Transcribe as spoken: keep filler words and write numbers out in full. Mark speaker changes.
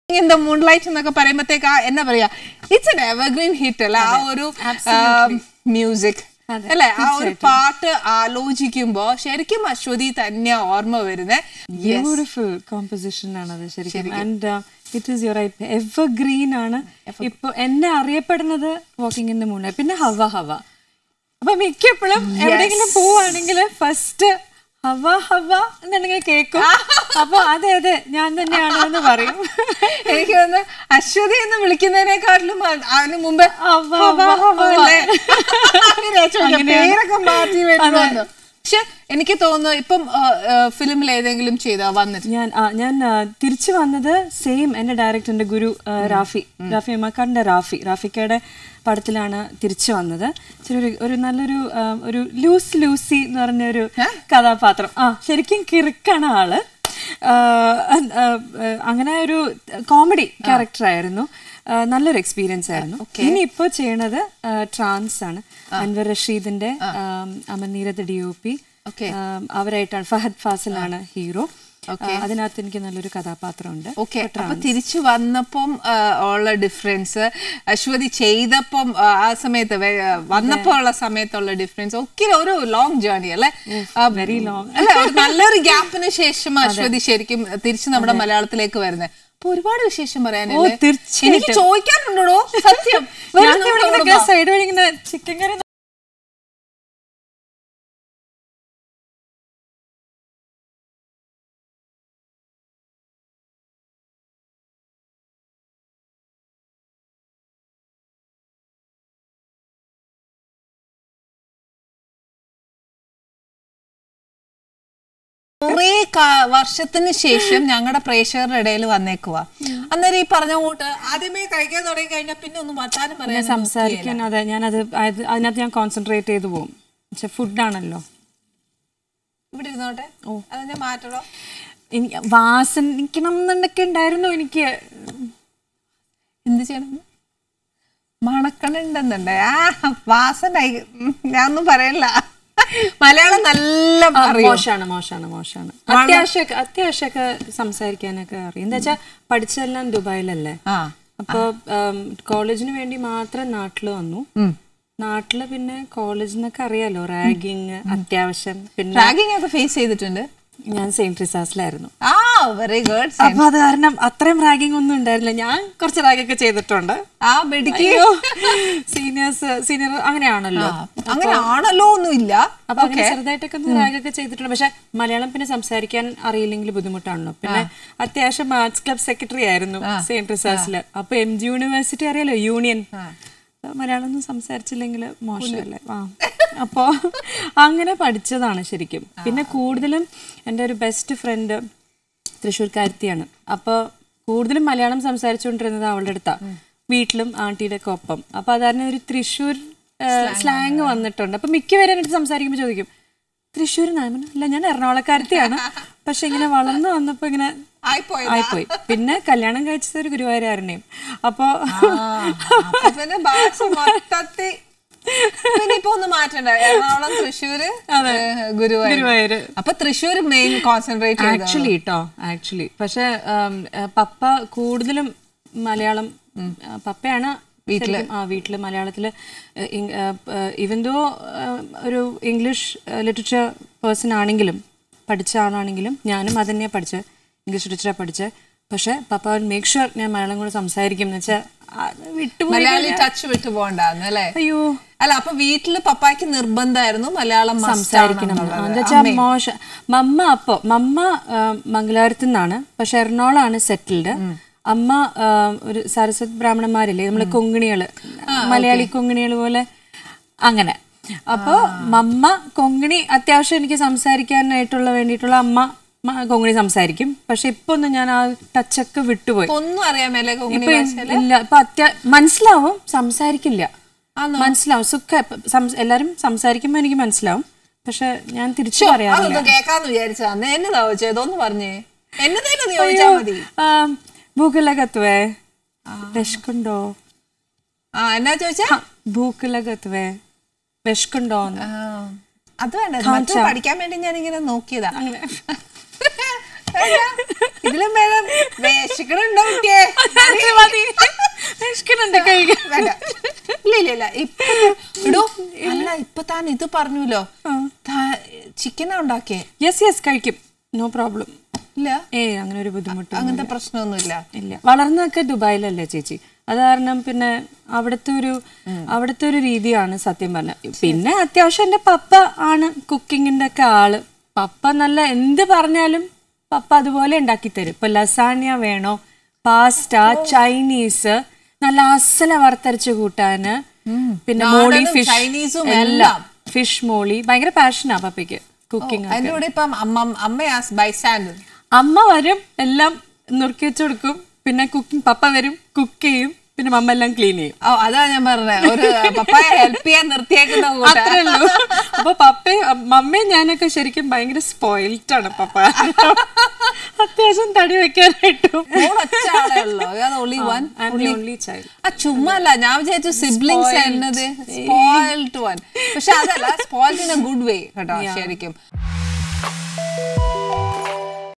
Speaker 1: In the moonlight എന്നൊക്കെ പറയുമ്പോഴത്തേക്ക് എന്നാ പറയാ ഇറ്റ്സ് an evergreen hit അല്ല ആ ഒരു മ്യൂസിക് അല്ലേ ആ ഒരു പാട്ട് ആലോചിക്കുമ്പോ ശരിക്കും അശ്വതി തന്നെ ഓർമ്മ വരുന്നത്
Speaker 2: ബ്യൂട്ടിഫുൾ കോമ്പോസിഷൻ ആണ് അത് ശരിക്കും and it is your right evergreen ആണ് ഇപ്പൊ എന്നെ അറിയപ്പെടുന്നത് വാക്കിംഗ് ഇൻ ദ മൂൺലൈറ്റ് പിന്നെ ഹവ ഹവ അപ്പൊ മിക്കപ്പോഴും എവിടെയെങ്കിലും പോവാണെങ്കിൽ ഫസ്റ്റ് ഹവ ഹവ എന്നുണ്ടെങ്കിൽ കേൾക്കും അപ്പൊ അതെ അതെ ഞാൻ തന്നെയാണോ എന്ന് പറയും
Speaker 1: എനിക്ക് തോന്നുന്നു അശ്വതി എന്ന് വിളിക്കുന്നതിനെക്കാട്ടിലും അതിന് മുമ്പ് പേരൊക്കെ മാറ്റി വരുന്നു. പക്ഷെ എനിക്ക് തോന്നുന്നു ഇപ്പം ഫിലിമിൽ ഏതെങ്കിലും ചെയ്താ വന്നിട്ട്
Speaker 2: ഞാൻ ഞാൻ തിരിച്ചു വന്നത് സെയിം എന്റെ ഡയറക്ടറിന്റെ ഗുരു റാഫി റാഫി അമ്മക്കാടിന്റെ റാഫി റാഫിക്കയുടെ പടത്തിലാണ് തിരിച്ചു വന്നത്. ഒരു ഒരു നല്ലൊരു ഒരു ലൂസ് ലൂസി എന്ന് പറഞ്ഞൊരു കഥാപാത്രം. ആ ശരിക്കും കിറുക്കാണ് ആള്. അങ്ങനെ ഒരു കോമഡി ക്യാരക്ടറായിരുന്നു. നല്ലൊരു എക്സ്പീരിയൻസ് ആയിരുന്നു. ഇനി ഇപ്പൊ ചെയ്യണത് ട്രാൻസ് ആണ്. അൻവർ റഷീദിന്റെ അമർനീരത് ഡി ഒ പി അവരായിട്ടാണ്. ഫഹദ് ഫാസിലാണ് ഹീറോ. അതിനകത്ത് എനിക്ക് നല്ലൊരു കഥാപാത്രമുണ്ട്.
Speaker 1: ഓക്കെ, അപ്പൊ തിരിച്ചു വന്നപ്പം ഉള്ള ഡിഫറൻസ്, അശ്വതി ചെയ്തപ്പം ആ സമയത്ത് വന്നപ്പോ ഉള്ള സമയത്തുള്ള ഡിഫറൻസ് ഒക്കെ ഒരു ലോങ് ജേർണി അല്ലെ?
Speaker 2: വെരി ലോങ്
Speaker 1: അല്ലെ? നല്ല ഒരു ഗ്യാപ്പിന് ശേഷം അശ്വതി ശരിക്കും തിരിച്ചു നമ്മുടെ മലയാളത്തിലേക്ക് വരുന്നത്. അപ്പൊ ഒരുപാട് വിശേഷം പറയാനല്ലേ? എനിക്ക് ചോദിക്കാനുണ്ടോ? സത്യം
Speaker 2: സൈഡ് വഴി ചിക്കൻ കറി
Speaker 1: കുറെ വർഷത്തിന് ശേഷം ഞങ്ങളുടെ പ്രേക്ഷകരുടെ ഇടയിൽ വന്നേക്കുവാ. അന്നേരം ഈ പറഞ്ഞ കൂട്ട് ആദ്യമേ കഴിക്കാൻ തുടങ്ങി കഴിഞ്ഞാൽ പിന്നെ ഒന്നും വർത്താനം പറയാൻ
Speaker 2: സംസാരിക്കാൻ അതെ ഞാനത് അതിനകത്ത് ഞാൻ കോൺസെൻട്രേറ്റ് ചെയ്ത് പോകും. പക്ഷെ ഫുഡാണല്ലോ.
Speaker 1: ഇവിടെ ഇരുന്നോട്ടെ, അത് ഞാൻ മാറ്റണോ?
Speaker 2: എനിക്ക് വാസനിക്കണം എന്നൊക്കെ ഉണ്ടായിരുന്നു. എനിക്ക്
Speaker 1: എന്ത് ചെയ്യണം? മണക്കണുണ്ടെന്നുണ്ടേ. ആ വാസന ഞാനൊന്നും പറയല്ല. മലയാളം നല്ല
Speaker 2: മോശമാണ് മോശമാണ് മോശമാണ് അത്യാവശ്യമൊക്കെ അത്യാവശ്യമൊക്കെ സംസാരിക്കാനൊക്കെ അറിയാം. എന്താ വെച്ചാൽ പഠിച്ചതെല്ലാം ദുബായിലല്ലേ. അപ്പൊ കോളേജിന് വേണ്ടി മാത്രം നാട്ടില് വന്നു. നാട്ടില് പിന്നെ കോളേജിൽ നിന്നൊക്കെ അറിയാലോ റാഗിങ് അത്യാവശ്യം. പിന്നെ
Speaker 1: റാഗിങ് ഒക്കെ ഫേസ് ചെയ്തിട്ടുണ്ട്.
Speaker 2: ഞാൻ സെയിന്റ് റിസാസിലായിരുന്നു.
Speaker 1: Very good.
Speaker 2: അപ്പൊ അത് കാരണം അത്രയും റാഗിങ് ഒന്നും ഉണ്ടായിരുന്നില്ല. ഞാൻ കുറച്ച് റാഗൊക്കെ ചെയ്തിട്ടുണ്ട്.
Speaker 1: ആ മെഡിക്കോ
Speaker 2: സീനിയേഴ്സ് സീനിയർ അങ്ങനെയാണല്ലോ
Speaker 1: അങ്ങനെയാണല്ലോ ഒന്നുമില്ല.
Speaker 2: അപ്പൊ അങ്ങനെ ചെറുതായിട്ടൊക്കെ റാഗൊക്കെ ചെയ്തിട്ടുണ്ട്. പക്ഷെ മലയാളം പിന്നെ സംസാരിക്കാൻ അറിയില്ലെങ്കിൽ ബുദ്ധിമുട്ടാണല്ലോ. പിന്നെ അത്യാവശ്യം ആർട്സ് ക്ലബ് സെക്രട്ടറി ആയിരുന്നു സെയിന്റ് റിസാസില്. അപ്പൊ എം ജി യൂണിവേഴ്സിറ്റി അറിയാലോ, യൂണിയൻ. മലയാളം ഒന്നും സംസാരിച്ചില്ലെങ്കിൽ മോശമല്ലേ. ആ അപ്പോ അങ്ങനെ പഠിച്ചതാണ് ശരിക്കും. പിന്നെ കൂടുതലും എൻ്റെ ഒരു ബെസ്റ്റ് ഫ്രണ്ട് തൃശ്ശൂർക്കാരത്തിയാണ്. അപ്പോൾ കൂടുതലും മലയാളം സംസാരിച്ചുകൊണ്ടിരുന്നത് അവളുടെ അടുത്താണ്, വീട്ടിലും ആൻറ്റിയുടെ ഒക്കെ ഒപ്പം. അപ്പൊ അതാരണം ഒരു തൃശ്ശൂർ സ്ലാങ് വന്നിട്ടുണ്ട്. അപ്പൊ മിക്കവരും എന്നിട്ട് സംസാരിക്കുമ്പോൾ ചോദിക്കും തൃശ്ശൂർ നാമന അല്ല, ഞാൻ എറണാകുളക്കാരത്തിയാണ്. പക്ഷെ ഇങ്ങനെ വളർന്നു വന്നപ്പോ ഇങ്ങനെ ആയിപ്പോയി. പിന്നെ കല്യാണം കഴിച്ചത് ഒരു ഗുരുവായൂരാരനെയും. അപ്പൊ
Speaker 1: എറണാകുളം തൃശ്ശൂര് ഗുരുവായൂര്. അപ്പൊ തൃശ്ശൂർ മെയിൻ കോൺസെൻട്രേറ്റ്
Speaker 2: ആക്ച്വലി കേട്ടോ ആക്ച്വലി. പക്ഷെ പപ്പ കൂടുതലും മലയാളം പപ്പയാണ് വീട്ടില്. ആ വീട്ടില് മലയാളത്തില് ഈവൻ ദോ ഒരു ഇംഗ്ലീഷ് ലിറ്ററേച്ചർ പേഴ്സൺ ആണെങ്കിലും പഠിച്ച ആളാണെങ്കിലും ഞാനും അത് തന്നെയാണ് പഠിച്ചത്, ഇംഗ്ലീഷ് ലിറ്ററേച്ചറാണ് പഠിച്ചത്. പക്ഷെ പപ്പ മേക്ക് ഷുവർ ഞാൻ മലയാളം കൂടെ സംസാരിക്കും എന്ന് വെച്ചാൽ
Speaker 1: മലയാളി ടച്ച് വിട്ടു പോകണ്ടായിരുന്നു അല്ലേ?
Speaker 2: അയ്യോ
Speaker 1: അല്ല, അപ്പൊ വീട്ടില് പപ്പായ്ക്ക് നിർബന്ധമായിരുന്നു മലയാളം
Speaker 2: സംസാരിക്കണം. എന്താ വെച്ചാൽ മോശം. മമ്മ അപ്പൊ മമ്മ മംഗലാപുരത്തു നിന്നാണ്, പക്ഷെ എറണാകുളമാണ് സെറ്റിൽഡ്. അമ്മ ഒരു സരസ്വതി ബ്രാഹ്മണന്മാരില്ലേ നമ്മള് കൊങ്ങിണികള്, മലയാളി കൊങ്ങിണികൾ പോലെ അങ്ങനെ. അപ്പൊ മമ്മ കൊങ്ങിണി അത്യാവശ്യം എനിക്ക് സംസാരിക്കാനായിട്ടുള്ള വേണ്ടിയിട്ടുള്ള അമ്മ കൊങ്ങിണി സംസാരിക്കും. പക്ഷെ ഇപ്പൊ ഒന്നും ഞാൻ ആ ടച്ചൊക്കെ വിട്ടുപോയി.
Speaker 1: ഒന്നും അറിയാമല്ലേ?
Speaker 2: ഇല്ല, ഇപ്പൊ അത്യാ മനസ്സിലാവും, സംസാരിക്കില്ല. മനസ്സിലാവും സുഖ എല്ലാരും സംസാരിക്കുമ്പോ എനിക്ക് മനസ്സിലാവും. പക്ഷെ ഞാൻ തിരിച്ചു പറയാറില്ല.
Speaker 1: കേക്കാന്ന് വിചാരിച്ചാ എന്നതാ ചെയ്തോന്ന് പറഞ്ഞേ.
Speaker 2: ഭൂക്ക് ലഗത്വേ വിശക്കുണ്ടോ?
Speaker 1: ആ എന്നാ ചോദിച്ചാ
Speaker 2: ഭൂക്ക് ലഗത്വേ വിശക്കുണ്ടോ?
Speaker 1: അത് വേണ്ട, പഠിക്കാൻ വേണ്ടി ഞാൻ ഇങ്ങനെ നോക്കിയതാ. ഇതിലും വേണം വേശിക്കണുണ്ടോ കുട്ടിയെ? വേണ്ട ഇല്ല ഇല്ല ഇല്ല ഇപ്പൊ ഇടൂ. അല്ല ഇപ്പൊ താൻ ഇത് പറഞ്ഞല്ലോ, ചിക്കനാ ഉണ്ടാക്കിയേ?
Speaker 2: യെസ് യെസ് കഴിക്കും, നോ പ്രോബ്ലം.
Speaker 1: ഇല്ല
Speaker 2: ഏ അങ്ങനെ ഒരു ബുദ്ധിമുട്ട്
Speaker 1: അങ്ങനത്തെ പ്രശ്നമൊന്നുമില്ല.
Speaker 2: ഇല്ല, വളർന്നൊക്കെ ദുബായിലല്ലേ ചേച്ചി, അത് കാരണം പിന്നെ അവിടുത്തെ ഒരു അവിടുത്തെ ഒരു രീതിയാണ് സത്യം പറഞ്ഞ. പിന്നെ അത്യാവശ്യം എൻ്റെ പപ്പ ആണ് കുക്കിങ്ങിന്റെ ഒക്കെ ആള്. പപ്പ നല്ല എന്ത് പറഞ്ഞാലും പപ്പ അതുപോലെ ഉണ്ടാക്കി തരും. ഇപ്പൊ ലസാന്യ വേണോ, പാസ്റ്റ, ചൈനീസ്, നല്ല അസല വറുത്തരച്ച് കൂട്ടാന്, പിന്നെ മോളി ഫിഷ്,
Speaker 1: ചൈനീസും
Speaker 2: എല്ലാം ഫിഷ് മോളി. ഭയങ്കര പാഷനാ പപ്പയ്ക്ക് കുക്കിംഗ്.
Speaker 1: അതിന്റെ കൂടെ ഇപ്പം അമ്മ ബൈസ്റ്റാൻഡർ,
Speaker 2: അമ്മ വരും, എല്ലാം നുറുക്കി വെച്ച് കൊടുക്കും. പിന്നെ കുക്കിംഗ് പപ്പ വരും, കുക്ക് ചെയ്യും, പിന്നെ മമ്മ എല്ലാം ക്ലീൻ ചെയ്യും.
Speaker 1: ഓ അതാ ഞാൻ പറഞ്ഞത്, ഒരു പപ്പയെ ഹെൽപ്പ് ചെയ്യാൻ നിർത്തിയേക്കുന്ന
Speaker 2: അത്രേ ഉള്ളൂ. അപ്പൊ പപ്പയും മമ്മയും ഞാനൊക്കെ ശരിക്കും ഭയങ്കര സ്പോയിൽഡ് ആണ്. പപ്പ അത്യാവശ്യം തടി വെക്കാനായിട്ടും.
Speaker 1: ചുമ്മാ അല്ല, ഞാൻ വിചാരിച്ചു സിബ്ലിങ്സ് എന്നത് സ്പോയിൽഡ് വൺ. പക്ഷെ അതല്ല, spoiled in a good way കേട്ടോ ശരിക്കും.